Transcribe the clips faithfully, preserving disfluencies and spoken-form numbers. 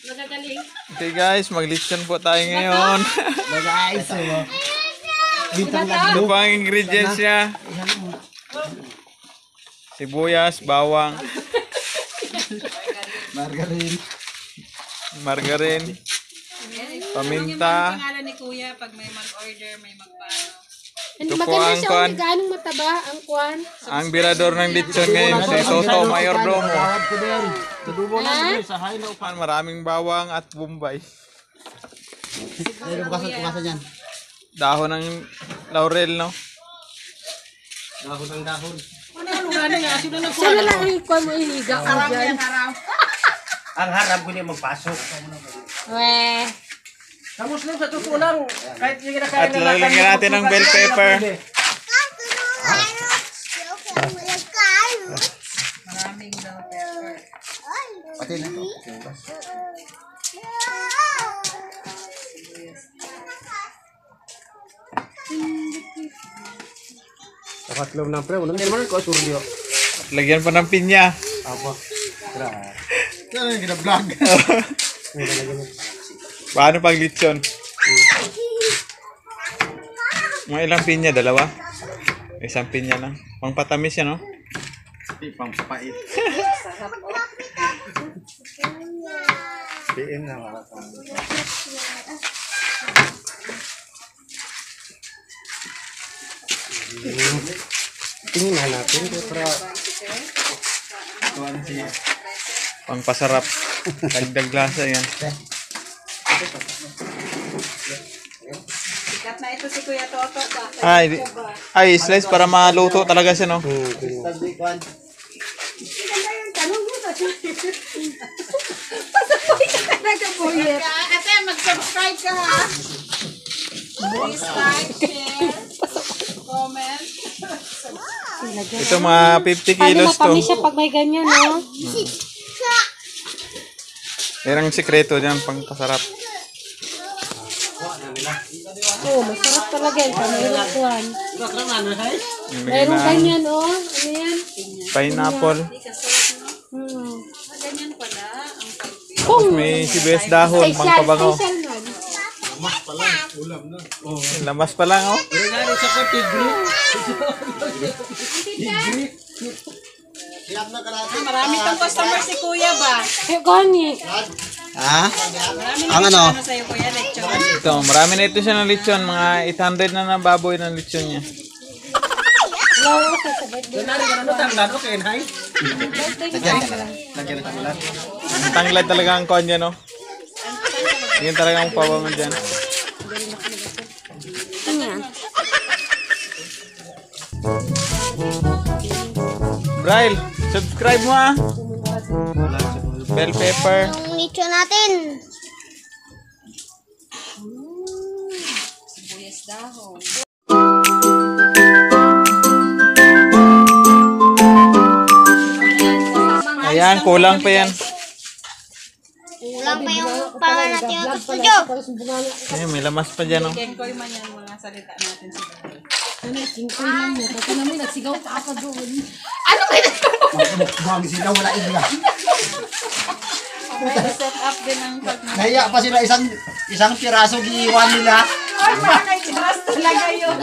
Magagaling. Okay guys, maglitsyon po tayo ngayon. Guys, oh. Ito po ang ingredients niya. Sibuyas, bawang, Margarine. margarine, paminta. Yung pangalan ni Kuya pag may mag-order, may magpaano. Ito po Maganda ang siya, kwan. oh, gaanong mataba ang kwan. Ang birador ng litsyon ngayon, si Toto Mayordomo. Tawad ko din. Tudubo lang din sa hay na upan. Maraming bawang at bombay. Ayun, bukasan, bukasan yan. Dahon ng laurel, no? Dahon ng dahon. Sana lang ang kwan mo ihiga mo dyan. Ang harap ko niya magpasok. Weh. Tapos lang sa totoo lang. Kahit yung kinakain At lalagyan natin ng bell pepper. Maraming bell pepper. Pati na ito. Kapatlong ng pre. Unang naman ko suryo. At lagyan pa ng pinya. Apa? Grabe. Ano yung gina-vlog? Paano pag litsyon? Mga ilang pinya? Dalawa? Isang pinya lang. Pangpatamis yan, no? Hindi, pampapait. P M na mga tingnan natin para Pangpasarap. Dagdag lasa yan. Sikat na ito si Kuya Toto. Ay, ay, slice para maluto talaga siya, no? Ate, mag-subscribe ka ha. Please like, share, comment. Ito mga fifty Paano kilos to. matamis siya pag may ganyan, no? Yan ang sikreto dyan, pangpasarap. Oo, masarap talaga yan. Pamilak kwan. Nilagyan Mayroong na ganyan, oh. Ano yan? pineapple. Hmm. Ganyan pala ang pag- Tapos may sibuyas dahon, Special, pangkabango. special man. Lamas pa lang, oh. Marami tong customer si Kuya ba? Eh, gani. Ha? Marami Ang ano? ano sa'yo Kuya, lechon. Ito, marami na ito siya ng lechon. Mga eight hundred na na baboy ng lechon niya. Wala ko sa birthday. Ang tanglad talaga ang kon dyan, no? Yan talaga ang pabangon dyan. Ano yan? Braille, subscribe mo, ah. Bell pepper. Yung nicho natin. Sibuyas dahon. Ayan, kulang pa yan. Kulang pa yung pangan natin yung studio. Ayan, may lamas pa dyan, no? Kenkoy man yan mga salita natin sa Bible. Ano, singkoy lang mo. Kasi namin nagsigaw pa ako doon. Buhang sila, wala igla. May set up din ang pag- Nahiya pa sila isang isang piraso giiwan nila. Ay, parang nag-trust talaga yun.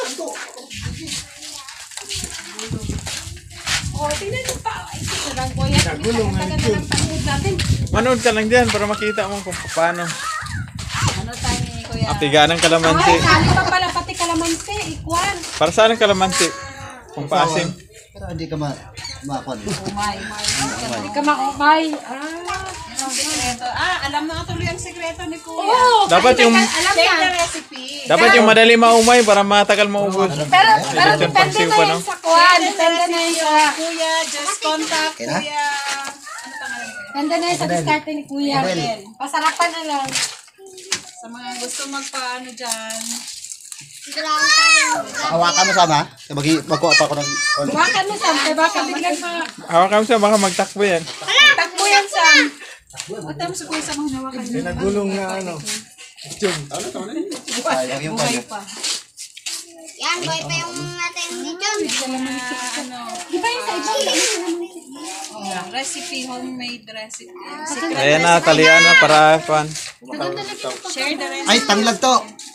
Oh, tingnan mo pa. Ay, sarang Kuya. Nagulong na ng panood natin. Manood ka lang dyan para makita mo kung paano. Ano tayo ni Kuya? Atiga ng kalamansi. Ay, kali pa pala pati kalamansi. Ikwan. Para saan ang kalamansi? Kung paasim. Pero hindi ka ma makon. Umay, umay. Hindi ka makumay. Ah. Ang sikreto. Ah, alam na tuloy ang sikreto ni Kuya. Oo. Dapat yung Alam Check yan. the recipe. dapat yung madali maumay para matagal maubos. Pero, pero Lechon depende paksiw na pa, yan no? sa kwan. Depende na yan sa... Kuya, just contact Okay na? Kuya. Ano pangalan ni Kuya? Depende na yan sa diskarte ni Kuya. Pasarapan na lang. Sa mga gusto magpaano dyan. Hawakan mo sama. Bagi magkuha pa ako ng Bakan mo, Sam. Kaya baka biglang ma... Hawakan mo siya, baka magtakbo yan. Takbo yan, Sam. Huwag tayo sa Kuya sa mga nawakan niyo. nagulong na ano. Buhay Sayang yung kanya. pa. Yan, boy pa yung ating ano, Di ba yung sa iba? oh, recipe, homemade recipe. Ayan na, talian na para kuan. Share the recipe. Ay, tanglad to.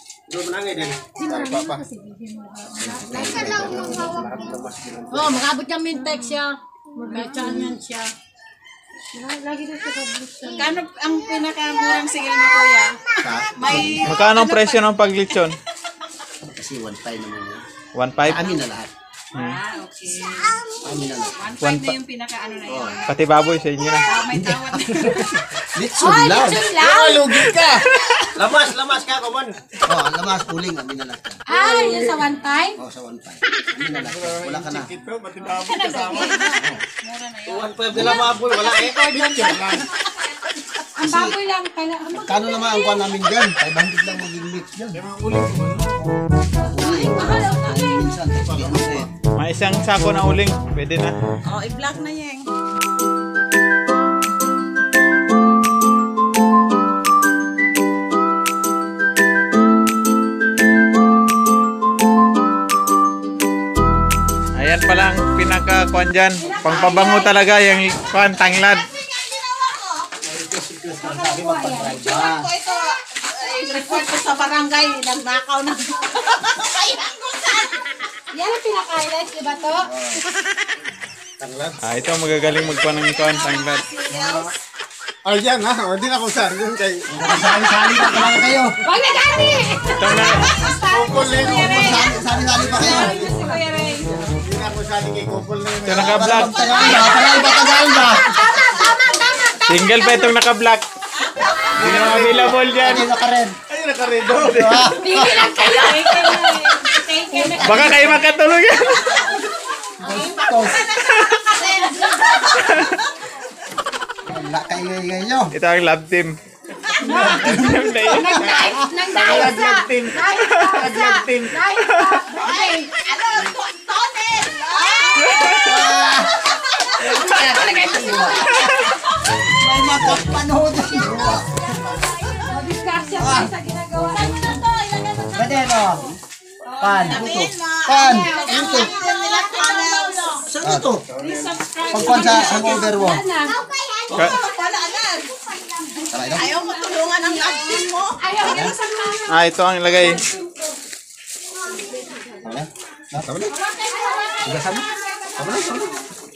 Oo, makabot yung mintex siya. Magkachaan yan siya. Lagi na siya kablusan. Kano ang pinakamurang sigil mo, kuya? May, Magkano ang presyo ng paglitsyon? Kasi one time naman yan. one five? Amin na lahat. ah, okay. Amin na lahat. one five na yung pinaka ano na yun. Pati baboy sa inyo na. Ah, may tawad. Litson lang. lang? Lugi ka. Lamas, lamas ka, kuman. Oh, ang lamas, uling. Amin na lahat. Ah, yun sa one time? Oh, sa one time. Amin na lahat. Wala ka na. Ito, pati baboy kasama. Mura na yun. one five nila baboy, wala eh. Ang baboy lang pala. Kano naman ang kuha namin dyan? five hundred lang maging mix dyan. Ay, mahal ang kain. Minsan, three hundred. May isang sako na uling. Pwede na. Oh, i-vlog na yan. Ayan pala ang pinaka-kuan dyan. Pangpabango talaga yung kuan, tanglad. Ah, Ito, ito, ay, report ko sa barangay. Nagnakaw na. Yan ang pinaka-highlights, di ba to? Ah, ito ang magagaling magkuan ng kuan, tanglad. Ay, yan ha. O, di na ko sir. Yung kay... sali-sali pa lang kayo. Wag na dati! Ito na. Kupol na yun. Sali-sali pa kayo. Si Kuya Ray. Hindi na ko sali kay kupol na yun. Ito naka-vlog. Tagal ba? Tagal ba? Tagal ba? Single pa itong naka-vlog. Hindi na available dyan. Hindi naka-red. Ay, nakaredo. Ah, Pili lang kayo! Taken na. Baka kayo makatulog yan. Tos. Wala kayo nyo. Ito ang love team. Nang dahil! Nang dahil sa! team. Dahil sa! Love team. Dahil sa! Okay. Ano? Tonel! May makapanood. Discussion tayo sa ginagawa. Pwede no? Pan. Pan. Ito. Saan ito? Pagpan sa hangover mo. Ka- Tara ito. Ayaw mo tulungan ang love team mo. Ayaw niya sa mga. ah, ito ang ilagay. Tama na. Tama na. Ugasan mo. Tama na. Tama na.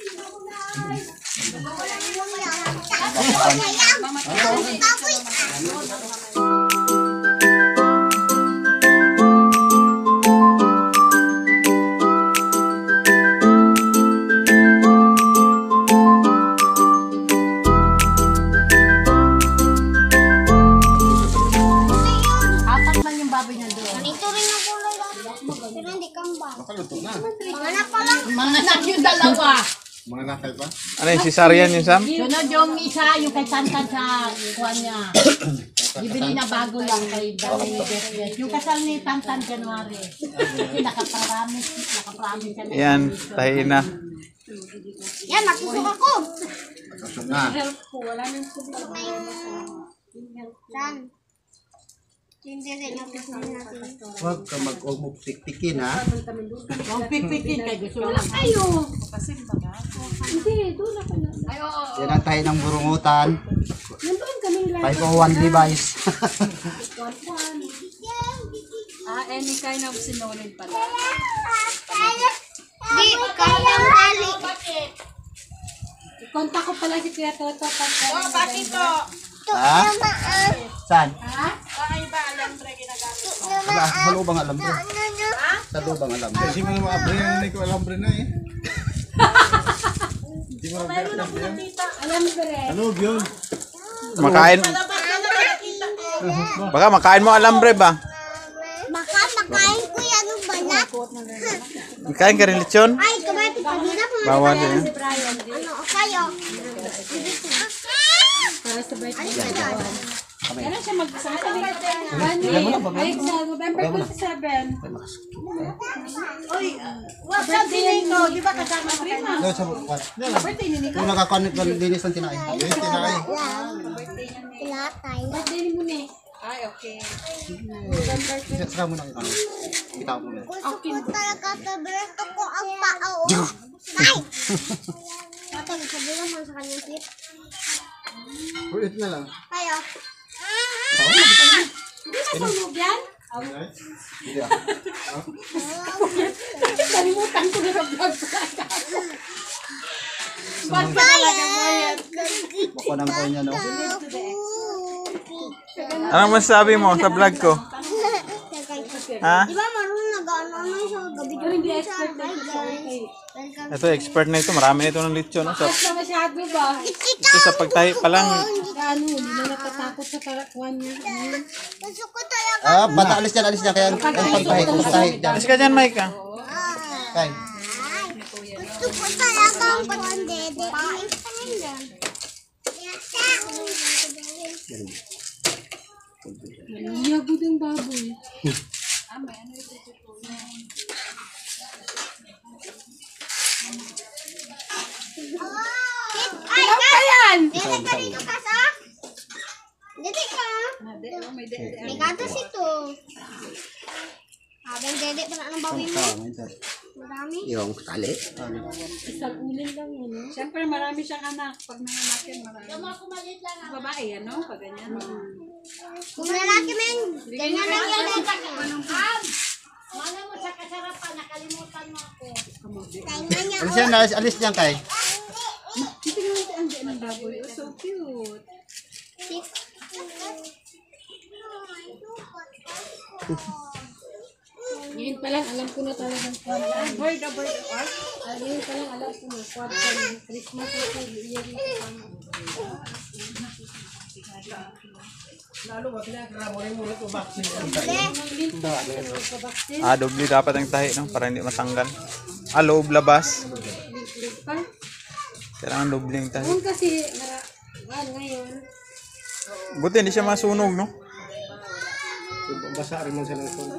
Apat man yung baboy na doon. Ito rin ang kulay lang. Pero hindi kambang. Mga pa lang. Mga anak yung dalawa. Mga nakay pa? Ano yung cesarean yung Sam? Sunod yung isa, yung kay Tantan sa kuha niya. Bibili na bago lang kay Dami ni Jessica. Yung kasal ni Tantan January. Kasi nakapromise, nakapromise siya. Yan, tahi na. Yan, matusok ako. Kasok na. Saan? Hindi rin yung tusok natin. Huwag ka mag-umog tiktikin ha. Huwag pikpikin kay gusto lang. Ayo! Hindi, doon ako na. Ayo! Yan ang tayo ng burungutan. Nandun kami lang. five oh one Levi's. Ah, any kind of sinulid pala. Di, kayang tali. Kontak ko pala si Kuya Toto. Oh, bakit to? Ha? Saan? Ha? Bakit ba alam pre ginagamit? Sa, sa lubang alam bro. Sa lubang alam bro. Kasi mo naman abri yung hindi ko alam rin na eh. Hindi mo naman alam yan. Alam ko rin. Ano yun? Makain. Baka makain mo alambre ba? Baka makain ko yan ng balat. Makain ka rin lechon? Ay, kumati pa nila. Bawal din. Ano, kayo? Para sa birthday. Kamay. Kailan siya mag-isa? One year. Ay, sa November twenty-seven. Oy, what's birthday nito? Di ba kasama prima? Doon sa what? Birthday ni Nico? Kung nakakonect ka linis ng tinain. Eh, tinay. Pilatay. Birthday ni Mune. Ay, okay. Saka mo na ito. Pakita ko muna. Gusto ko talaga taberto ko ang pao. Ay! Tatang, sabihin mo sa kanyang tip. Ulit na lang. Ayo. Hindi sa sunog yan? Hindi ah. Kalimutan ko na vlog ko. Ba't ka Bayad! talaga bayad? Buko ng coin niya, no? Anong masasabi mo sa vlog ko? Ha? Di ba marunong nag-ano-ano sa gabi Pero hindi sa expert na hi ito sa guys. okay. Welcome. Ito, expert na ito. Marami na ito ng lechon. No? So, Basta masyado ba? ito sa pagtahi pa lang. Ano, hindi na natatakot sa parakuan niya. Gusto ko talaga. Ah, bata, alis dyan, alis dyan. Kaya ang pagtahi, pagtahi dyan. Alis ka dyan, Mike. Ha? Kay. Gusto ko talaga ang patandede. Naliyagod ang baboy. Ay, Ano pa yan? dede ka dito ka sa? Dede ka. May gatas ito. Habang dede pa na ng bawi mo. Marami. Yung tali. Isang ulin lang yun. No? Siyempre marami siyang anak. Pag nanganak yan, marami. Babae, ano? Pag ganyan. Kung lalaki men, ganyan lang yan. Mana mo sa kasarapan, nakalimutan mo ako. Tingnan niya. Alis dyan, alis, alis dyan, Kay. Tingnan natin ang dyan ng baboy. Oh, so cute. Ngayon pa lang, alam ko na talagang quad. Bird, a bird, art. Ngayon pa lang, alam ko na quad. Christmas ito, year ito. Ah, doble dapat ang tahi, no? Para hindi matanggal. Ah, loob, labas. Pa? Kailangan doble ang tahi. Noon kasi, nara, ah, ngayon, Buti hindi siya masunog, no? Basa rin mo sila ito.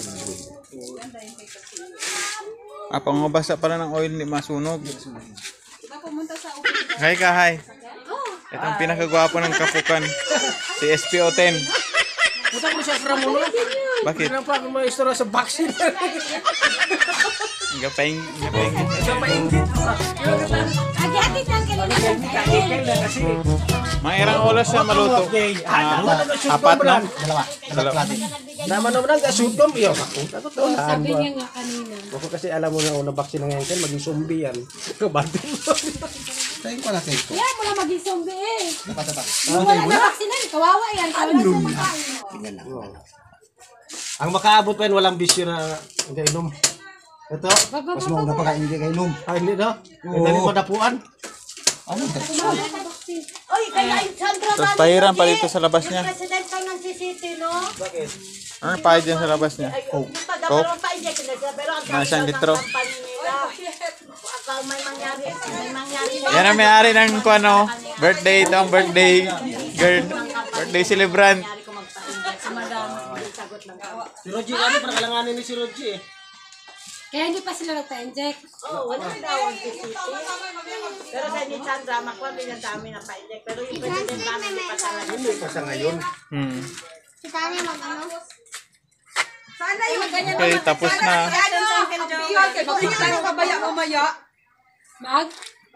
Ah, pangabasa pala ng oil, hindi masunog. diba pumunta sa office? Hi ka, hi. Ito ang pinakagwapo ng kapukan. Si S P O ten. Buta ko siya from mo. Bakit? Kailan pa ako may istorya sa vaccine. Gapaing, gapaing. Agad-agad lang kanina. Kasi Mga irang oras siya maluto. Ah, apat na. Dalawa. Dalawa. naman naman ang asudom. Yo, ako. Ako to. Sabi niya nga kanina. Ako kasi alam mo na una vaccine na ngayon, maging zombie yan. Kabado mo. Tayo ko na, Kay. Yan, wala maging zombie eh. Dapat, dapat. Yung wala na vaksinan, kawawa yan. Kawawa sa makain. Tingnan lang. Ang makaabot pa yun, walang bisyo na gainom. Ito, Mas mauna pa ka, hindi kayo nung. ah, hindi no? May dali pa dapuan. Ano? Oy, kaya yung Sandra Tapos pahiram pa dito sa labas niya. president pa ng C C T, no? Ano pa dyan sa labas niya? Yung padabalong pa inject nila, pero ang Mga isang sabi daw litro. ng company nila. Akala may mangyari, may mangyari. Yan ang may-ari ng ano, birthday. Ito ang birthday girl. Birthday celebrant. Mangyari ko magpa-inject. Si madam, sagot lang ako. Si Roger, ano, parang kalanganin ni si Roger eh. Kaya hindi pa sila nagpa-inject. Oo, wala rin daw ang C C T. Pero sa ni Sandra, makuha din ang dami ng pa-inject. Pero yung president namin, hindi pa talaga. Hindi pa sa ngayon. Hmm. Si Tani mag-ano? Okay, tapos na. Mag?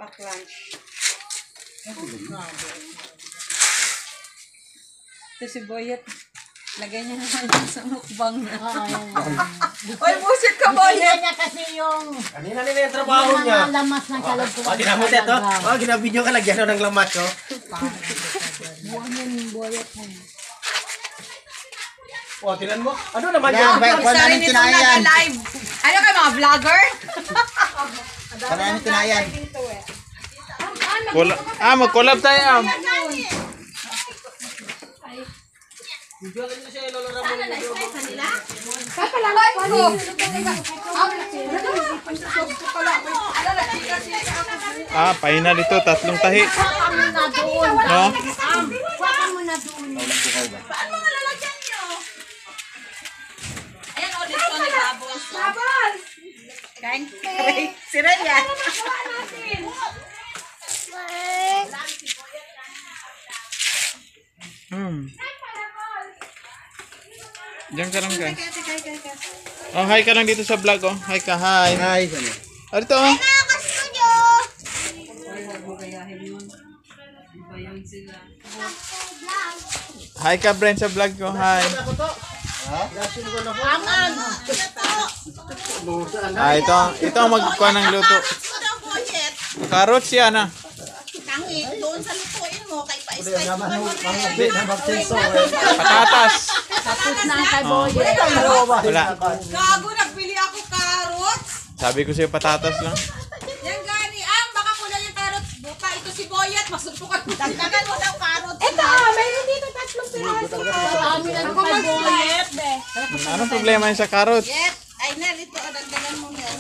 Ito si Boyet. Lagay niya naman yun sa mukbang na. Oy, musik ka, Boyet! niya kasi yung Kanina nila yung trabaho niya. mga lamas ng kalagpuan. Oh, ginamit ito. Oh, ginabidyo ka lagyan ng lamat, oh. Buwan yung Boyet na. Oh, tinan mo. Ano naman Yan, yan? ba- wala namin tinayan. Ano kayo, mga vlogger? Wala namin tinayan. Kula- ah, mag-collab tayo. ah. Papalangan ko. Ah, final ito. Tatlong tahi. Kuha mo na doon. No? Kuha mo na doon. Si Ren yan. Hmm. Diyan ka lang guys. Oh, hi ka lang dito sa vlog oh. Hi ka, hi. Hi, ano? Oh, dito oh. Mga ka-studio! Hi ka, Brent, sa vlog ko. Hi. Ah, ito, ito ang magkuha ng luto. Carrots yan ah. Doon sa lutuin mo, kay pa-spice mo Patatas. Tapos na ang kay Boyet. Wala. Gago, nagbili ako carrots. Sabi ko sa'yo patatas lang. Yan gani, ah, baka kulang yung carrots. Buka, ito si Boyet, magsusukan mo. Dagdagan mo daw carrots. Ito, mayroon dito tatlong piraso. Marami na ang kay Boyet. Anong problema yun sa carrots? Yes, ay na, ito, dagdagan mo yan.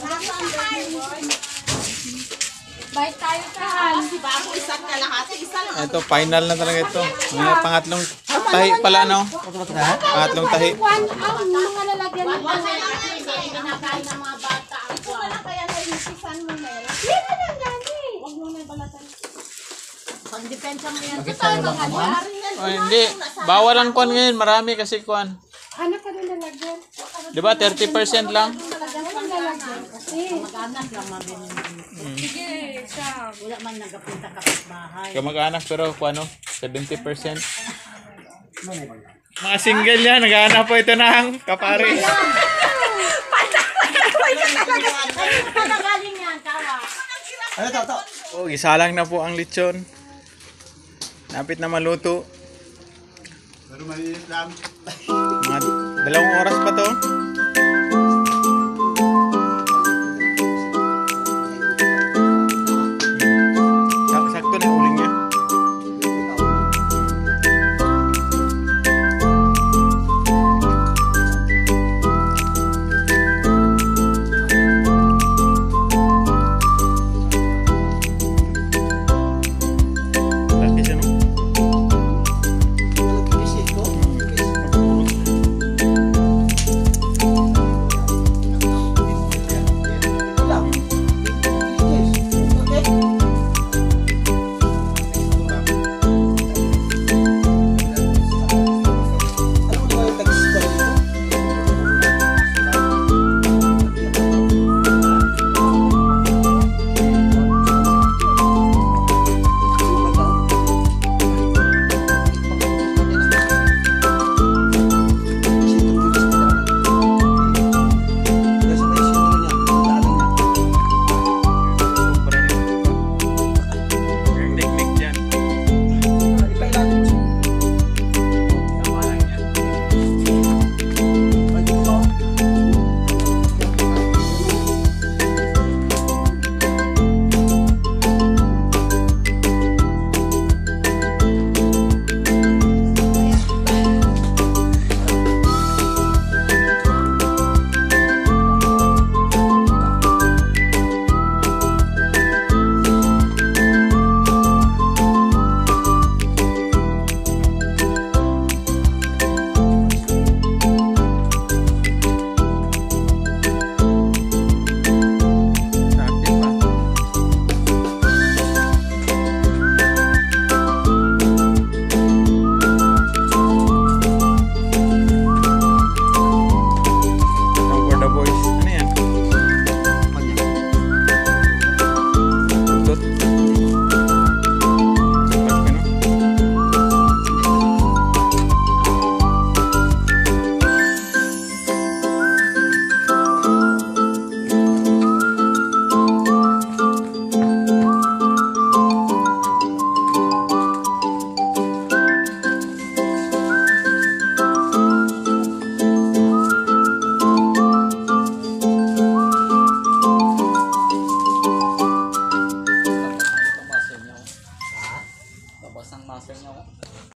Bait tayo saan. Si Bago, isang kalahati, isa lang. Ito, final na talaga ito. Mga pangatlong tahi pala, no? Pangatlong tahi. Kwan, ang mga lalagyan ng Wala na kasi hindi kinakain ng mga bata ang kwan. Kaya nahihisisan mo na yan. Meron lang gani. Huwag mo na yung balatan. Pang depensa mo yan. Bakit tayo mga kaman? Oh, hindi. Bawal ang kwan ngayon. Marami kasi kwan. Ano ka rin lalagyan? Di ba? thirty percent lang. Anong lalagyan? Kasi, Mag-anak lang mabili. sige, siya. Wala man nagapunta kapitbahay. Kamag-anak pero kwan, no? seventy percent. Mga single yan. Nag-aanap po ito ng kapare. Patagaling yan, kawa. Ano to, to? Oh, isalang na po ang lechon. Napit na maluto. Pero maliit lang. Mga dalawang oras pa to.